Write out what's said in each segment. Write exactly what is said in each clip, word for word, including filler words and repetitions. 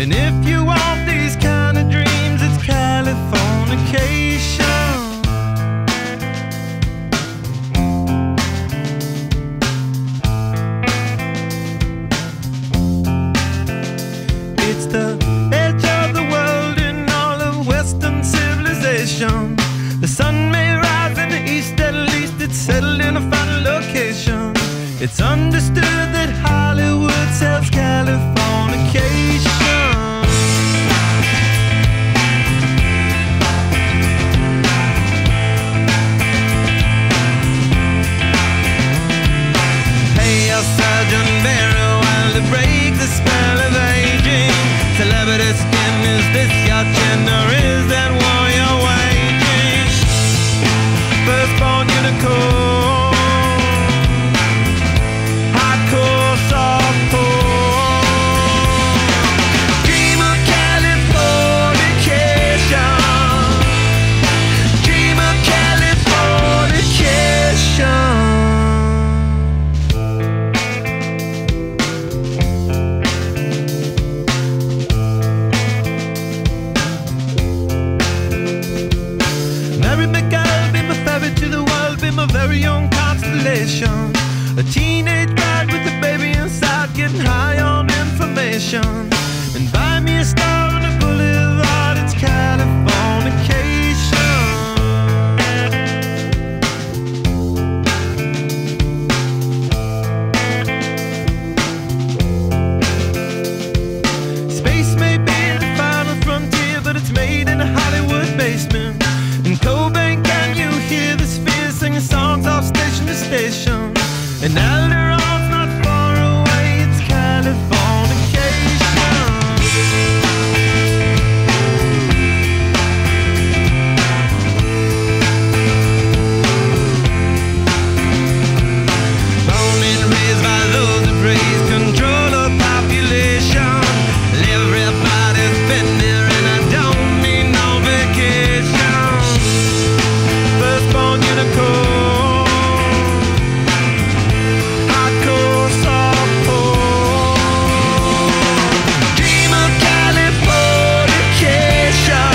And if you want these kind of dreams, it's Californication. It's the edge of the world in all of Western civilization. The sun may rise in the east, at least it's settled in a final location. It's understood that Hollywood sells Californication. Hey, your surgeon very well to break the spell of aging. Celebrity skin, is this your chin or is that war you're waging? Firstborn unicorn, hardcore softcore. Dream of Californication. Dream of Californication. Mary McGill, be my ferry to the world, be my very own constellation. A teenage bride with a baby inside, getting high on information. And buy me a star on a boulevard, it's Californication. Space may be the final frontier, but it's made in a Hollywood basement. In Cobain, can you hear the spheres singing songs off station to station? And Alderon's not far away, it's Californication. Born and raised by those that praise control of population. Everybody's been there and I don't need no vacation. Firstborn unicorn, hardcore softcore. Dream of Californication.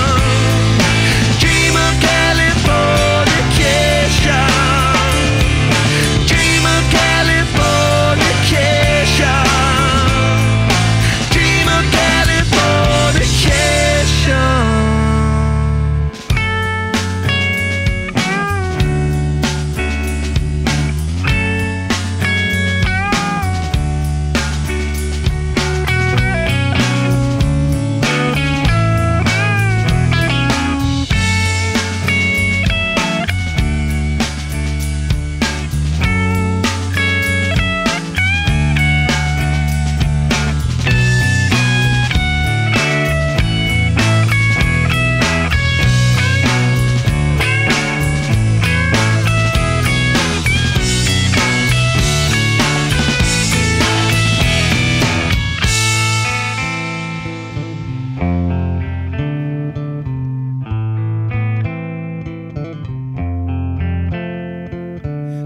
Dream of Californication. Dream of Californication. Dream of Californication.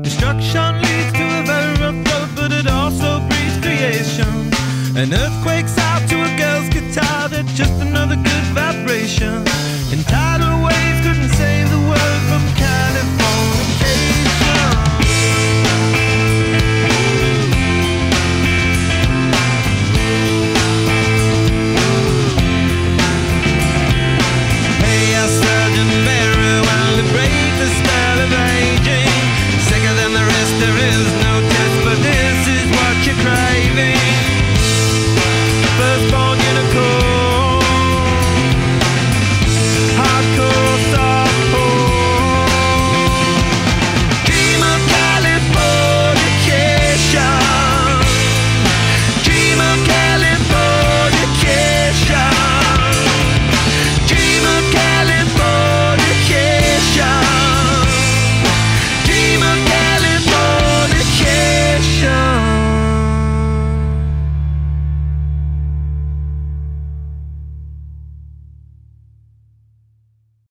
Destruction leads to a very rough road, but it also breeds creation. An earthquake